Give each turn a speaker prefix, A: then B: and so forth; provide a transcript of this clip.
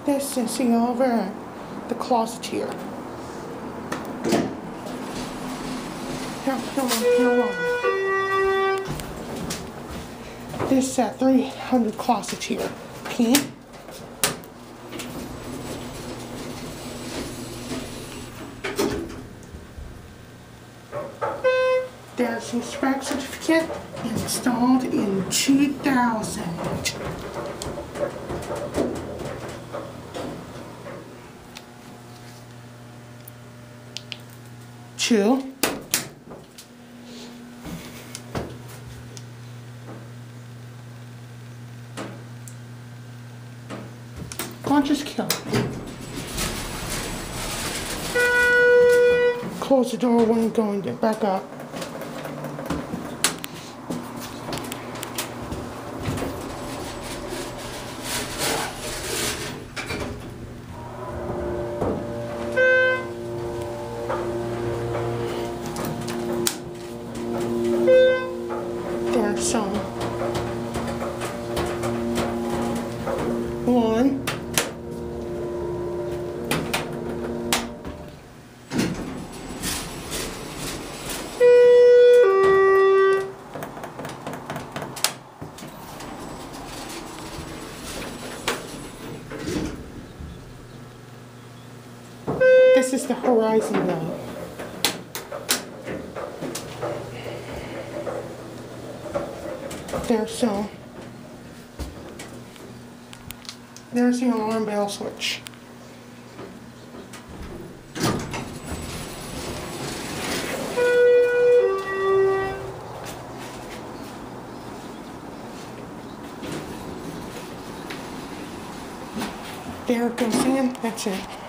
A: This is the over the closet here. Here on. This 300 closet here. Okay. There's the spec certificate installed in 2000. Two. Just kill it. Close the door when you're going to back up. There's some. One. This is the horizon though. There's the alarm bell switch. There it goes in, that's it.